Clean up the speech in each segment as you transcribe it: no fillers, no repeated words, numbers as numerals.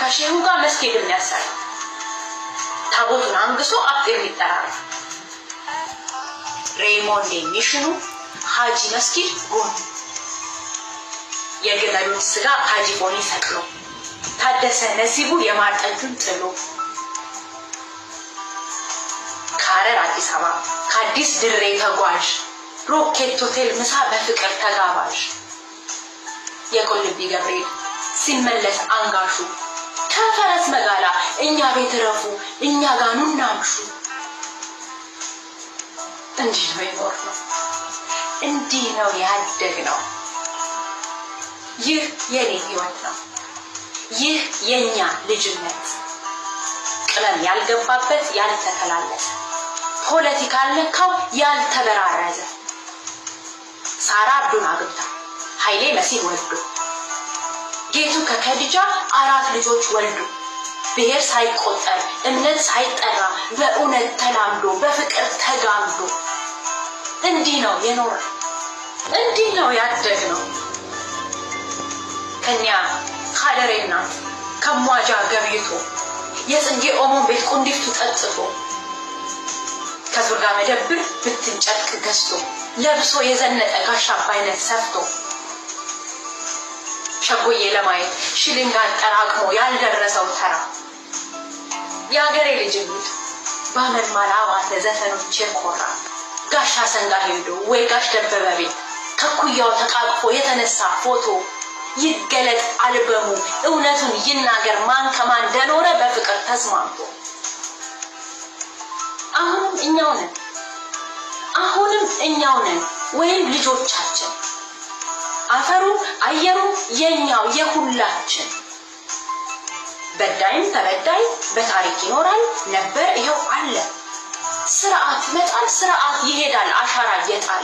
ከሼሁ ጋር መስጊድ የሚያሰራ ታቦቱን አንግሶ አጥር ይጠራል ሬይሞንድ ሚሽኑ ሐጂ መስጊድ ጎን የግመሉን ስጋ ሐጂ ቦኒ ሰቅሎ ታደሰ ነሲቡ የማርጠጁን ጥሎ ካረር አዲስ አበባ ከአዲስ ድሬ ተጓዥ ሮኬት ሆቴል ምሳ በፍቅር ተጋባዥ የቆልቢ ገብርኤል ሲመለስ አንጋሹ ከፈረስ መጋላ እኛ ቤት ረፉ እኛ ጋር ኑና አምሹ እንዲህ ነው የኖርነው እንዲህ ነው ያደግነው ይህ የኔ ህይወት ነው ይህ የኛ ልጅነት ቅመም ያልገባበት ያልተከላለሰ ፖለቲካ ለካው ያልተበራረዘ ሳራ አብዱን አግብታ ኃይሌ መሲህ ወልዶ ጌቱ ከከዲጃ 4 ልጆች ወልዶ ብሔር ሳይቆጠር እምነት ሳይጠራ በእውነት ተላምዶ በፍቅር ተጋምዶ እንዲህ ነው የኖር እንዲህ ነው ያደግነው ከኛ ካደሬና ከሟጃ ገብይቶ የጽጌ ኦሞን ቤት ቁንዲፍቱ ጠጥቶ ከዙርጋ መደብር ብትንጨልቅ ገዝቶ ለብሶ የዘነጠ ጋሻ ባይነት ሰፍቶ ሸጎዬ ለማየት ሽሊንጋ ጠራቅሞ ያልደረሰው ተራ ያገሬ ልጅነት ባመን ማላዋ ለዘፈኖች የኮራ ጋሻ ሰንጋ ሄዶ ወይ ጋሽ ደበበ ቤት ከኩያው ተቃቅፎ የተነሳ ፎቶ ይገለጥ አልበሙ እውነቱን ይናገር ማን ከማን ደኖረ በፍቅር ተስማምቶ አሁንም እኛው ነን ወይም ልጆቻችን አፈሩ አየሩ የኛው የሁላችን በዳይም ተበዳይ በታሪክ ይኖራል ነበር ይሄው አለ ስርዓት መጣል ስርዓት ይሄዳል አሻራ እየጣለ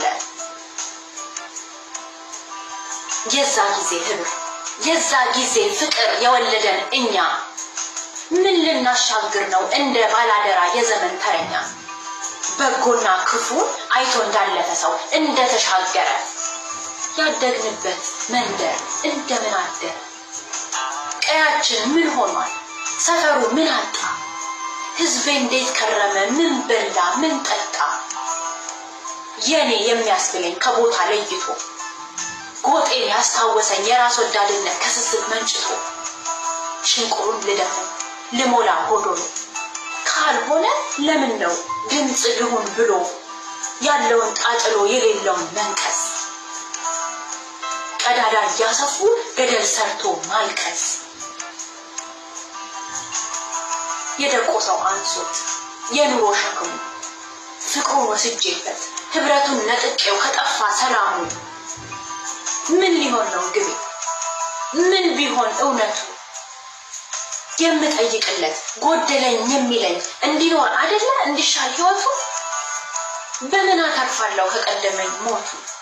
የዛ ጊዜ ህብር የዛ ጊዜ ፍቅር የወለደን እኛ ምን ልናሻግር ነው እንደ ባላደራ የዘመን ተረኛ በጎና ክፉ አይቶ እንዳለፈ ሰው እንደ ተሻገረ ያደግንበት መንደር እንደምን አደረ ቀያችን ምን ሆኗል ሰፈሩ ምን አጣ ህዝቤ እንዴት ከረመ ምን በላ ምን ጠጣ የኔ የሚያስብለኝ ከቦታ ለይቶ ጎጤን ያስታወሰኝ የራስ ወዳድነት ከስስት መንጭቶ ሽንቁሩን ልደፍን ልሞላ ሆዶሎ ካልሆነ ለምን ነው ድምጽ ልሁን ብሎ ያለውን ጣጥሎ የሌለውን መንቀስ ቀዳዳ ያሰፉ ገደል ሰርቶ ማልቀስ የደቆሰው አንሶት የኑሮ ሸክሙ ፍቅሩ ወስጄበት ህብረቱን ነጥቄው ከጠፋ ሰላሙ ምን ሊሆን ነው ግቤ ምን ቢሆን እውነቱ የምጠይቅለት ጎደለኝ የሚለኝ እንዲኖር አይደለ እንዲሻል ህይወቱ በምን አተርፋለሁ ከቀደመኝ ሞቱ